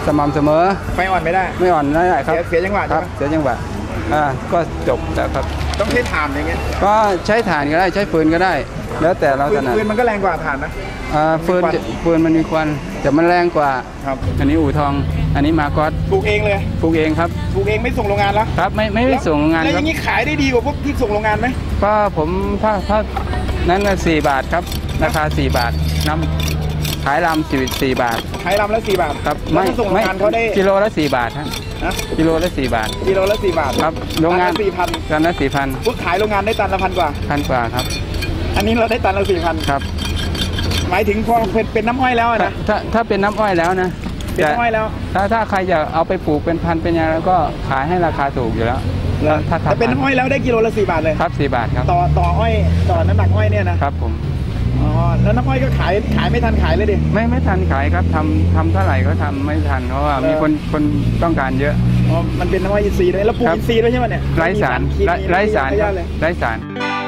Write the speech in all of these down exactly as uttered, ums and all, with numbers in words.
สม่ำเสมอไม่อ่อนไม่ได้ไม่อ่อนไม่ได้ครับเสียจังหวะครับเสียจังหวะอ่าก็จบแล้วครับต้องใช้ถ่านอย่างเงี้ยก็ใช้ถ่านก็ได้ใช้ฟืนก็ได้แล้วแต่เราถนัดฟืนมันก็แรงกว่าถ่านนะอ่าฟืนฟืนมันมีควันแต่มันแรงกว่าครับอันนี้อู่ทองอันนี้มาก๊อตปลูกเองเลยปลูกเองครับปลูกเองไม่ส่งโรงงานแล้วครับไม่ไม่ไม่ส่งโรงงานแล้วอย่างนี้ขายได้ดีกว่าพวกที่ส่งโรงงานไหมก็ผมถ้าถ้านั้นสี่บาทครับราคาสี่บาทน้ำขายลำสี่สี่บาทขายลำละสี่บาทครับไม่ส่งโรงงานเขาได้กิโลละสี่บาทฮะกิโลละสี่บาทกิโลละสี่บาทครับโรงงานสี่พันตันละสี่พันพวกขายโรงงานได้ตันละพันกว่าพันกว่าครับอันนี้เราได้ตันละสี่พันครับหมายถึงพอเป็นเป็นน้ำอ้อยแล้วนะถ้าถ้าเป็นน้ำอ้อยแล้วนะเป็นน้ำอ้อยแล้วถ้าถ้าใครจะเอาไปปลูกเป็นพันเป็นยังแล้วก็ขายให้ราคาถูกอยู่แล้วถ้าเป็นน้ำอ้อยแล้วได้กิโลละสี่บาทเลยครับสี่บาทครับต่อต่ออ้อยต่อน้ำหนักอ้อยเนี่ยนะครับผมอ๋อแล้วน้ำอ้อยก็ขายขายไม่ทันขายเลยดิไม่ไม่ทันขายครับทำทำเท่าไหร่ก็ทำไม่ทันเพราะว่ามีคนคนต้องการเยอะอ๋อมันเป็นน้ำอ้อยอินทรีย์ด้วยแล้วปลูกอินทรีย์ด้วยใช่ไหมเนี่ยไร้สารไร้สารไร้สาร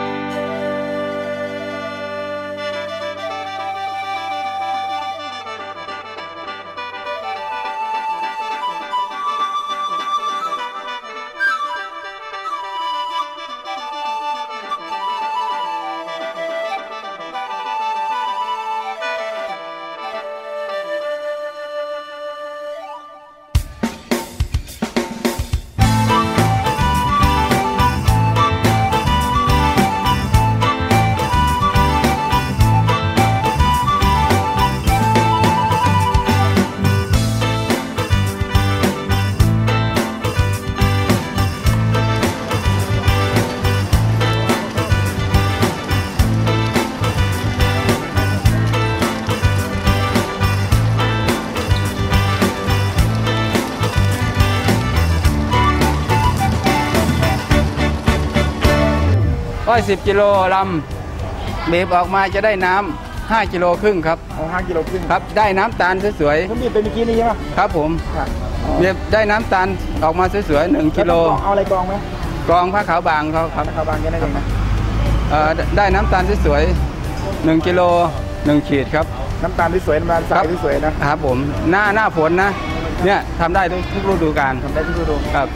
อ้อยสิบกิโลลำบีบออกมาจะได้น้ำห้ากิโลครึ่งครับอ๋อห้ากิโลครึ่งครับได้น้ำตาลสวยๆผมบีบเป็นเมื่อกี้นี้ใช่ไหมครับผมบีบได้น้ำตาลออกมาสวยๆหนึ่งกิโลเอาอะไรกรองไหมกรองผ้าขาวบางเขาครับผ้าขาวบางแค่นั้นเองนะได้น้ำตาลสวยๆหนึ่งกิโลหนึ่งขีดครับน้ำตาลที่สวยน้ำตาลใสที่สวยนะครับผมหน้าหน้าฝนนะเนี่ยทำได้ทุกทุกฤดูกาลทำได้ทุกฤดูครับ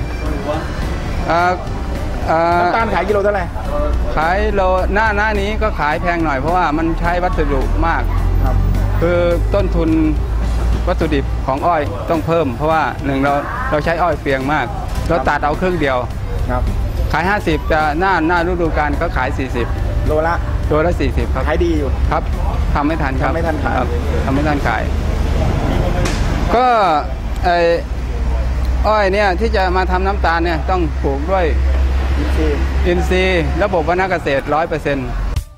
น้ำตาลขายกิโลเท่าไหร่ขายโลหน้าหน้านี้ก็ขายแพงหน่อยเพราะว่ามันใช้วัสดุมากครับคือต้นทุนวัตถุดิบของอ้อยต้องเพิ่มเพราะว่าหนึ่งเราเราใช้อ้อยเปียงมากเราตัดเอาครึ่งเดียวครับขายห้าสิบแต่หน้าหน้าฤดูกาลก็ขายสี่สิบโลละโลละสี่สิบครับขายดีอยู่ครับทำไม่ทันครับทำไม่ทันขายทำไม่ทันขายก็ไอ้อ้อยเนี่ยที่จะมาทำน้ำตาลเนี่ยต้องปลูกด้วยอินทรีย์ระบบวรรณเกษตรร้อยเปอร์เซ็นต์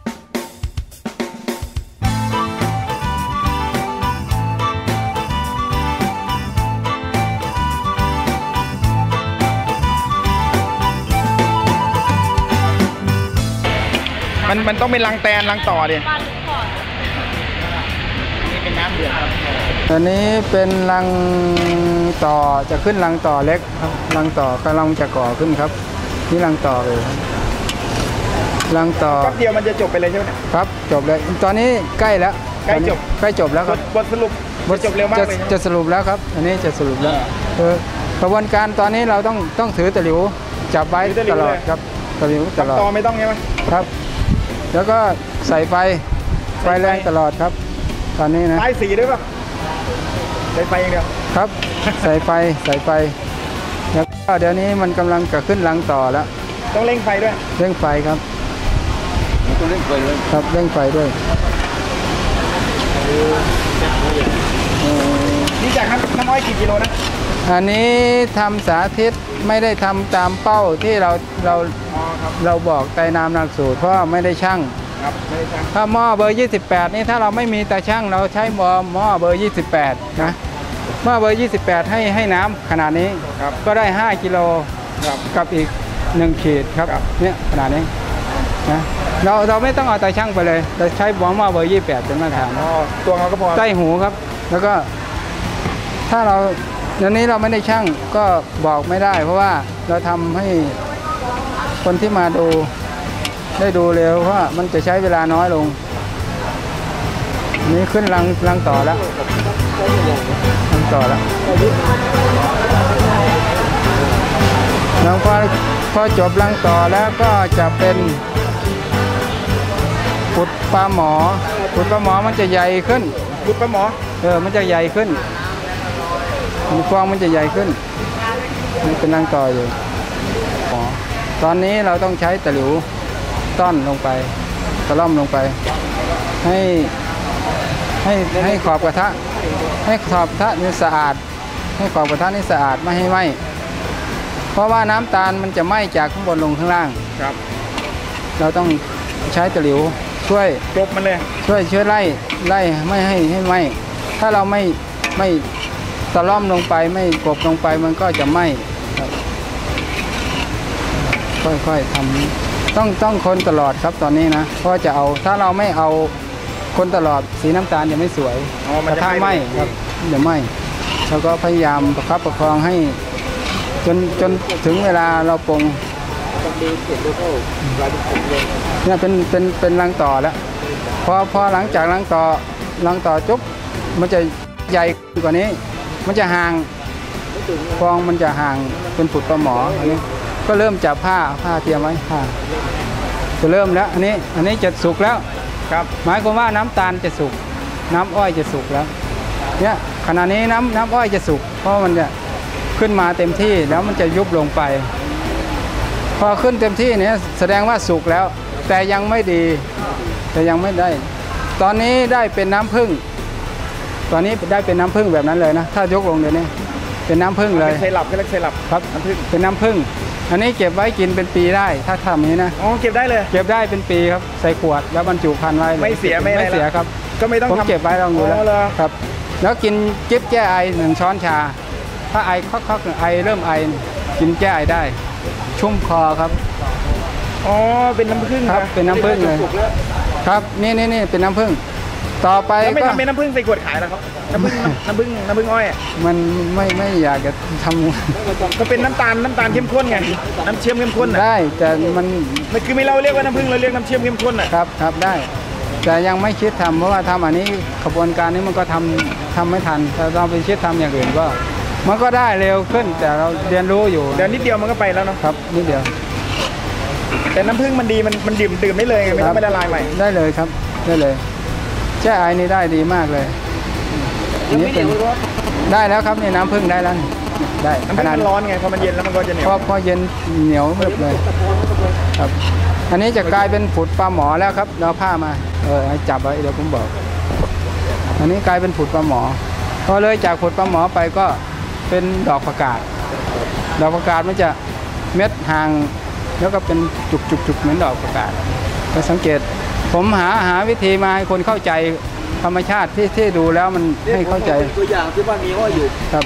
มันมันต้องเป็นรังแตนรังต่อดินี่เป็นน้ำเดือดครับอันนี้เป็นรังต่อจะขึ้นรังต่อเล็กครับรังต่อกำลังจะก่อขึ้นครับนี่รังต่อเลยรังต่อแป๊บเดียวมันจะจบไปเลยใช่ไหมครับจบเลยตอนนี้ใกล้แล้วใกล้จบใกล้จบแล้วครับบทสรุปบทจบเร็วมากเลยจะสรุปแล้วครับอันนี้จะสรุปแล้วคือกระบวนการตอนนี้เราต้องต้องถือตะหลิวจับไว้ตลอดครับตะหลิวตลอดต่อไม่ต้องใช่ไหมครับแล้วก็ใส่ไฟไฟแรงตลอดครับตอนนี้นะไฟสีด้วยป่ะใส่ไฟอย่างเดียวครับใส่ไฟใส่ไฟแล้วก็เดี๋ยวนี้มันกำลังจะขึ้นรังต่อแล้วต้องเร่งไฟด้วยเร่งไฟครับต้องเร่งไฟด้วยครับเร่งไฟด้วยนี่จากน้ำอ้อยกี่กิโลนะอันนี้ทำสาธิตไม่ได้ทำตามเป้าที่เราเราเราบอกไต่น้ำหลักสูตรเพราะไม่ได้ชั่งครับไม่ได้ชั่งถ้าหม้อเบอร์ยี่สิบแปดนี่ถ้าเราไม่มีตาชั่งเราใช้หม้อหม้อเบอร์ยี่สิบแปดนะหม้อเบอร์ยี่สิบแปดให้ให้น้ำขนาดนี้ก็ได้ห้ากิโลกับอีกหนึ่งขีดครับเนี่ยขนาดนี้นะเราเราไม่ต้องเอาตาชั่งไปเลยเราใช้หม้อหม้อเบอร์ยี่สิบแปดเป็นมาตรฐานตัวเขาก็พอใต้หูครับแล้วก็ถ้าเราเดี๋ยวนี้เราไม่ได้ชั่งก็บอกไม่ได้เพราะว่าเราทำให้คนที่มาดูได้ดูเร็วเพราะมันจะใช้เวลาน้อยลงนี่ขึ้นรังรังต่อแล้วรังต่อแล้วแล้วพอพอจบรังต่อแล้วก็จะเป็นขุดปลาหมอขุดปลาหมอมันจะใหญ่ขึ้นขุดปลาหมอเออมันจะใหญ่ขึ้นฟองมันจะใหญ่ขึ้นนี่เป็นรังต่ออยู่อ๋อตอนนี้เราต้องใช้ตะหลิวต้อนลงไปตะล่อมลงไปให้ให้ให้ขอบกระทะให้ขอบกระทะนี่สะอาดให้ขอบกระทะนี่สะอาดไม่ให้ไหม้เพราะว่าน้ำตาลมันจะไหม้จากข้างบนลงข้างล่างครับเราต้องใช้ตะหลิวช่วยกลบมันเลยช่วยช่วยไล่ไล่ไม่ให้ให้ไหม้ถ้าเราไม่ไม่ตะล่อมลงไปไม่กบลงไปมันก็จะไหม้ครับค่อยๆทำต้องต้องคนตลอดครับตอนนี้นะเพราะจะเอาถ้าเราไม่เอาคนตลอดสีน้ำตาลจะไม่สวยอ๋อมันกระจะทะไหไหม้ม้ครับจะไหม้แล้วก็พยายามประคับประคองให้ จนจนถึงเวลาเราปรุงเนี่ยเป็นเป็นเป็นรังต่อแล้วพอพอหลังจากรังต่อรังต่อจุ๊บมันจะใหญ่กว่านี้ มันจะห่างฟองมันจะห่างเป็นผุดปลาหมออันนี้ก็เริ่มจับผ้าผ้าเตรียมไว้ผ้าจะเริ่มแล้วอันนี้อันนี้จะสุกแล้วครับหมายความว่าน้ำตาลจะสุกน้ำอ้อยจะสุกแล้วเนี่ยขณะนี้น้ำน้ำอ้อยจะสุกเพราะมันจะขึ้นมาเต็มที่แล้วมันจะยุบลงไป พอขึ้นเต็มที่เนี่ยแสดงว่าสุกแล้ว แต่ยังไม่ดีแต่ยังไม่ได้ ตอนนี้ได้เป็นน้ำผึ้งตอนนี้ได้เป็นน้ำผึ้งแบบนั้นเลยนะถ้ายกลงเดี๋ยวนี้เป็นน้ำผึ้งเลยเป็นไซรัปก็เรียกไซรัปครับน้ำผึ้งเป็นน้ำผึ้งอันนี้เก็บไว้กินเป็นปีได้ถ้าทำอย่างนี้นะอ๋อเก็บได้เลยเก็บได้เป็นปีครับใส่ขวดแล้วบรรจุภัณฑ์ไว้ลไม่เสียไม่อะไรไม่เสียครับก็ไม่ต้องผมทำเก็บไว้ลองดูแล้วอ๋อเหรอครับ แล้วกินจิ๊บแก้ไอหนึ่งช้อนชา ถ้าไอคักๆไอเริ่มไอกินแก้ไอได้ ชุ่มคอครับอ๋อเป็นน้ำผึ้งครับนะเป็นน้ำผึ้งเลยครับนี่นี่นี่เป็นน้ำผึ้งต่อไปแล้วไม่ก็ทำเป็นน้ำผึ้งใส่ขวดขายแล้วครับน้ำผึ้งน้ำผึ้งน้ำผึ้งอ้อยอะมันไม่ไม่อยากจะทำก็เป็นน้ำตาลน้ำตาลเข้มข้นไงน้ำเชื่อมเข้มข้นอ่ะได้แต่มันมันคือไม่เราเรียกว่าน้ำผึ้งเราเรียกน้ำเชื่อมเข้มข้นอ่ะครับครับได้ แต่ยังไม่คิดทำเพราะว่าทำอันนี้ขบวนการนี้มันก็ทำทำไม่ทันแต่เราไปคิดทำอย่างอื่นก็ มันก็ได้เร็วขึ้นแต่เราเรียนรู้อยู่เดี๋ยวนิดเดียวมันก็ไปแล้วเนาะครับนิดเดียวแต่น้ำผึ้งมันดีมันมันดื่มดื่มได้เลยไงไม่ต้องไปละลายใหม่ได้เลยครับได้เลยแช่ไอนี่ได้ดีมากเลยอันนี้เป็นได้แล้วครับนี่น้ำผึ้งได้แล้วนี่ได้น้ำผึ้งมันร้อนไงพอมันเย็นแล้วมันก็จะเหนียวพอพอเย็นเหนียวหมดเลยครับ อันนี้จะกลายเป็นผุดปลาหมอแล้วครับเราผ้ามาเออให้จับไว้เดี๋ยวผมบอก อันนี้กลายเป็นผุดปลาหมอพอเลยจากผุดปลาหมอไปก็เป็นดอกผักกาดดอกผักกาดมันจะเม็ดห่างแล้วก็เป็นจุกจุกจุกเหมือนดอกผักกาดไปสังเกตผมหาหาวิธีมาให้คนเข้าใจธรรมชาติที่ที่ดูแล้วมันให้เข้าใจตัวอย่างที่ว่ามีอ้อยอยู่ครับ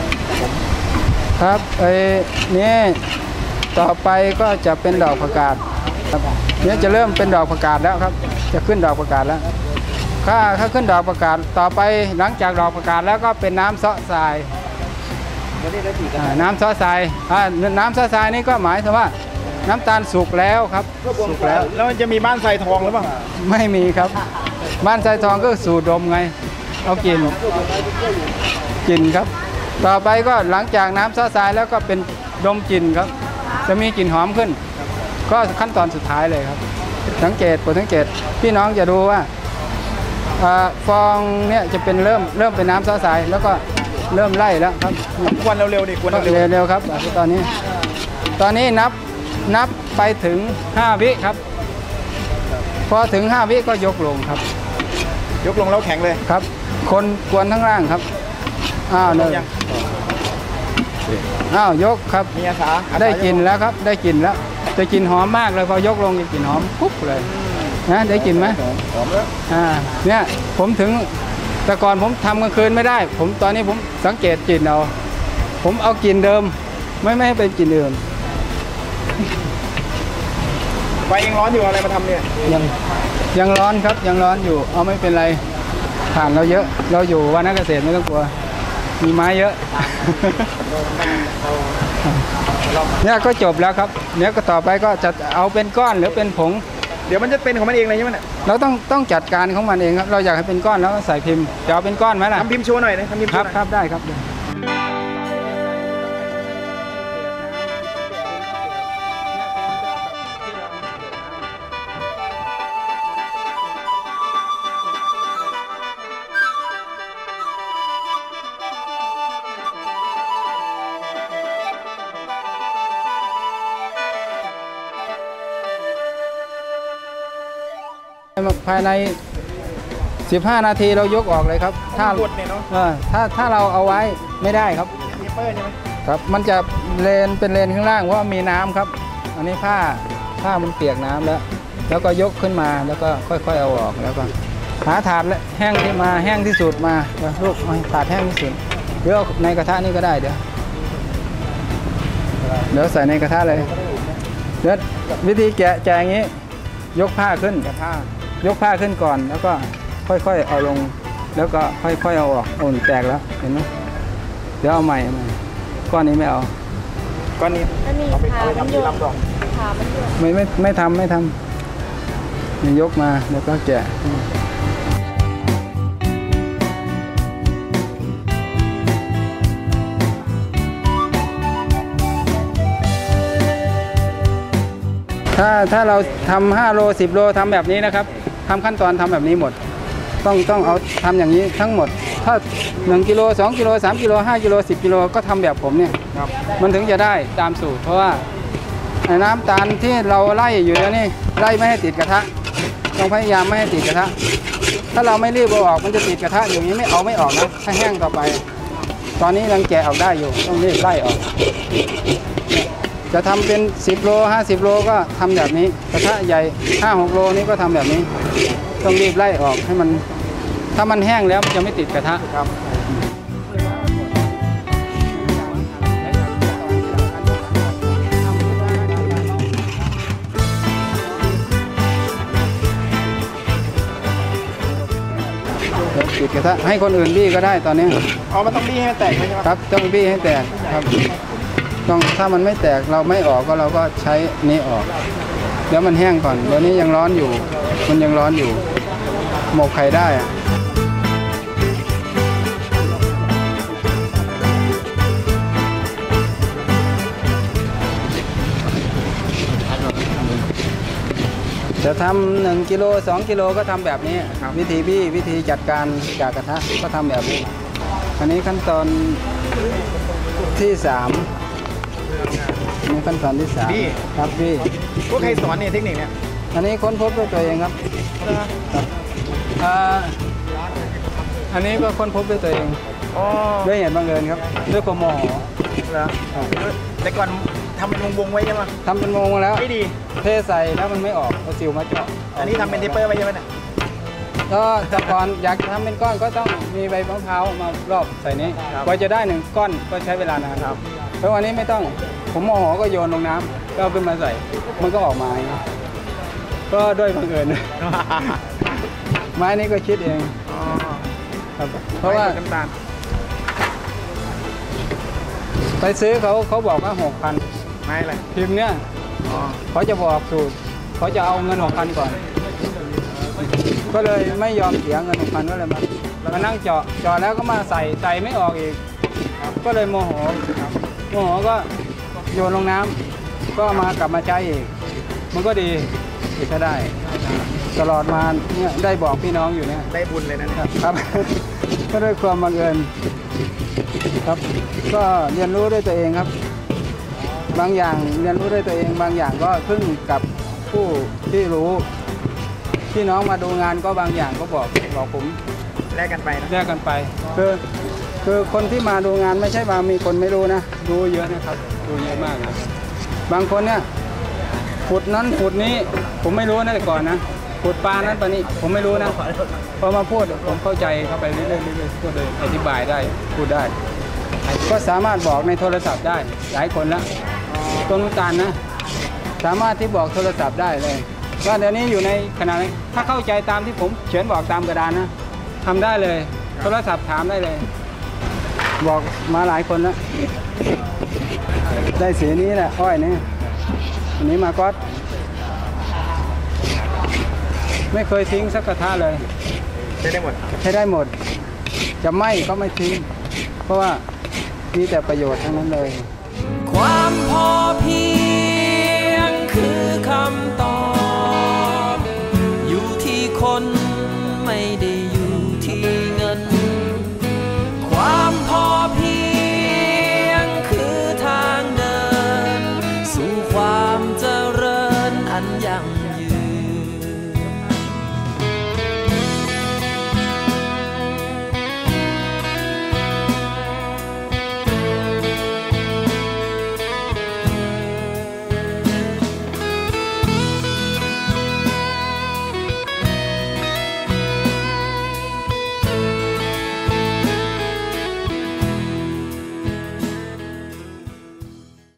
ครับไอ้นี่ต่อไปก็จะเป็นดอกผักกาดครับเนี่ยจะเริ่มเป็นดอกผักกาดแล้วครับ จะขึ้นดอกผักกาดแล้วถ้าถ้าขึ้นดอกผักกาดต่อไปหลังจากดอกผักกาดแล้วก็เป็นน้ำเซาะทรายอ่าน้ำเซาะทรายอ่าน้ำเซาะทรายนี่ก็หมายถึงว่าน้ำตาลสุกแล้วครับสุกแล้วแล้วมันจะมีบ้านทรายทองหรือเปล่าไม่มีครับบ้านทรายทองก็สูดดมไงเอากินกินครับ ต่อไปก็หลังจากน้ำซอสทรายแล้วก็เป็นดมกลิ่นครับ จะมีกลิ่นหอมขึ้น ก็ขั้นตอนสุดท้ายเลยครับ สังเกตผมสังเกตพี่น้องจะดูว่าอ่าฟองเนี่ยจะเป็นเริ่มเริ่มเป็นน้ำซอสทรายแล้วก็เริ่มไล่แล้วครับควันเร็วๆดิควันเร็วเร็วๆครับตอนนี้ ตอนนี้นับนับไปถึงห้าวิครับ พอถึงห้าวิก็ยกลงครับๆยกลงแล้วแข็งเลยครับ คนกวนทั้งล่างครับอ้าวเนี่ยยังอ้าวยกครับมีอาสาอาสาได้กลินแล้วครับ ได้กลินแล้วแต่กลินหอมมากเลยพอยกลงจะกลินหอมปุ๊บเลยนะได้กลินไหมหอมแล้วอ่าเนี่ยผมถึงแต่ก่อนผมทำกลางคืนไม่ได้ ผมตอนนี้ผมสังเกตกลิ่นเอาผมเอากลิ่นเดิม ไม่ไม่ให้เป็นกลิ่นอื่นไฟยังร้อนอยู่อะไรมาทำเนี่ยยังยังร้อนครับยังร้อนอยู่ เอาไม่เป็นไรผ่านเราเยอะ เราอยู่วานเกษตรไม่ต้องกลัว มีไม้เยอะ เนี่ยก็จบแล้วครับเนี่ยก็ต่อไปก็จะเอาเป็นก้อนหรือเป็นผงเดี๋ยวมันจะเป็นของมันเองเลยใช่ไหมเนี่ยเราต้องต้องจัดการของมันเองครับเราอยากให้เป็นก้อนแล้วก็ใส่พิมพ์จะเอาเป็นก้อนไหมล่ะทำพิมพ์โชว์หน่อยนะทำพิมพ์คโชรับว์หน่อยครับได้ครับ ภายใน สิบห้า นาทีเรายกออกเลยครับถ้าบดเนี่ยเนาะเออถ้าถ้าเราเอาไว้ไม่ได้ครับเทปเปอร์ใช่ไหมครับมันจะเลนเป็นเลนข้างล่างเพราะว่ามีน้ำครับ อันนี้ผ้าผ้ามันเปียกน้ำแล้ว แล้วก็ยกขึ้นมาแล้วก็ค่อยๆเอาออกแล้วก็หาถาดแห้งที่มาแห้งที่สุดมาลูกเอาถาดแห้งที่สุดเดี๋ยวในกระทะนี่ก็ได้เดี๋ยวเดี๋ยวใส่ในกระทะเลยเดี๋ยววิธีแกะแกะอย่างนี้ยกผ้าขึ้นกระผ้ายกผ้าขึ้นก่อนแล้วก็ค่อยๆเอาลงแล้วก็ค่อยๆเอาออกโอ้ยแตกแล้วเห็นไหมเดี๋ยวเอาใหม่เอาใหม่ก้อนนี้ไม่เอาก้อนนี้อันนี้เอาไปขาเอาไปมันทำโยที่นลำดอกขามันโยนไม่ไม่ไม่ทำไม่ทำนี่ยกมาแล้วก็แกะถ้าถ้าเราทำห้าโลสิบโลทำแบบนี้นะครับทำขั้นตอนทำแบบนี้หมด ต้องต้องเอาทำอย่างนี้ทั้งหมด ถ้าหนึ่งกิโลสองกิโลสามกิโลห้ากิโลสิบกิโลก็ทำแบบผมเนี่ยครับมันถึงจะได้ตามสูตรเพราะว่าไอ้น้ำตาลที่เราไล่อยู่แล้วนี่ไล่ไม่ให้ติดกระทะต้องพยายามไม่ให้ติดกระทะถ้าเราไม่รีบเอาออกมันจะติดกระทะอย่างนี้ไม่เอาไม่ออกนะถ้าแห้งต่อไป ตอนนี้ยังแกะออกได้อยู่ต้องรีบไล่ออก จะทำเป็นสิบโลห้าสิบโลก็ทำแบบนี้กระทะใหญ่ห้าหกโลนี้ก็ทำแบบนี้ ต้องรีบไล่ออกให้มันถ้ามันแห้งแล้วมันจะไม่ติดกระทะครับติดกระทะให้คนอื่นบี้ก็ได้ตอนนี้เอามันต้องบี้ให้มันแตกใช่ไหมครับต้องบี้ให้แตกครับต้องถ้ามันไม่แตกเราไม่ออกก็เราก็ใช้นี้ออกเดี๋ยวมันแห้งก่อนเดี๋ยวนี้ยังร้อนอยู่ มันยังร้อนอยู่หมกไข่ได้อะจะทำหนึ่งกิโลสองกิโลก็ทำแบบนี้วิธีบี้วิธีจัดการจากกระทะก็ทำแบบนี้อันนี้ขั้นตอนที่สามนี่ขั้นตอนที่สามครับบี้พวกใครสอนเนี่ยเทคนิคเนี่ยอันนี้ค้นพบด้วยตัวเองครับครับอ่าอันนี้ก็ค้นพบด้วยตัวเองอ๋อด้วยเหตุบังเอิญครับด้วยความโมโหเหรอแต่ก่อนทำเป็นวงๆไว้ใช่ไหมทำเป็นโมงแล้วไม่ดีเทใส่แล้วมันไม่ออกเอาซิวมาเจาะอันนี้ทำเป็นเทปเปอร์ไว้ใช่ไหมเนี่ยก็แต่ก่อนอยากจะทำเป็นก้อนก็ต้องมีใบมะพร้าวมารอบใส่นี้กว่าจะได้หนึ่งก้อนก็ใช้เวลานานครับแล้ววันนี้ไม่ต้องผมโมโหก็โยนลงน้ำก็เอาขึ้นมาใส่มันก็ออกมาอย่างนี้ก็ด้วยบังเอิญ ไม้นี้ก็คิดเองอ๋อครับเพราะว่าน้ำตาลไปซื้อเขาเขาบอกว่าหกพันไม้อะไรพิมพ์เนี่ยอ๋อเขาจะบอกสูตรเขาจะเอาเงินหกพันก่อน ก็เลยไม่ยอมเสียเงินหกพันก็เลยมามานั่งเจาะเจาะแล้วก็มาใส่ใส่ไม่ออกอีกก็เลยโมโหโมโหก็โยนลงน้ำก็มากลับมาใช้อีกมันก็ดีอีกก็ได้ ตลอดมาเนี่ยได้บอกพี่น้องอยู่เนี่ยได้บุญเลยนะเนี่ยครับ ก็ด้วยความบังเอิญครับ ก็เรียนรู้ด้วยตัวเองครับ บางอย่างเรียนรู้ด้วยตัวเองบางอย่างก็พึ่งกับผู้ที่รู้พี่น้องมาดูงานก็บางอย่างก็บอกบอกผมแลกกันไปนะแยกกันไปคือคือคนที่มาดูงานไม่ใช่ว่ามีคนไม่รู้นะรู้เยอะนะครับรู้เยอะมากนะบางคนเนี่ยขุดนั้นขุดนี้ผมไม่รู้นะแต่ก่อนนะขุดปลานั้นปลานี้ผมไม่รู้นะพอมาพูดผมเข้าใจเข้าไปเรื่อยๆเรื่อยๆก็เลยอธิบายได้พูดได้ ก็สามารถบอกในโทรศัพท์ได้หลายคนแล้วต้นน้ำตาลนะสามารถที่บอกโทรศัพท์ได้เลยว่าเดี๋ยวนี้อยู่ในขณะนี้ถ้าเข้าใจตามที่ผมเขียนบอกตามกระดานนะทำได้เลยโทรศัพท์ถามได้เลย บอกมาหลายคนแล้วได้สีนี้แหละอ้อยนี่อันนี้มาก๊อตไม่เคยทิ้งสักกระทะเลยใช้ได้หมดใช้ได้หมด จะไหม้ก็ไม่ทิ้ง เพราะว่ามีแต่ประโยชน์ทั้งนั้นเลยความพอเพี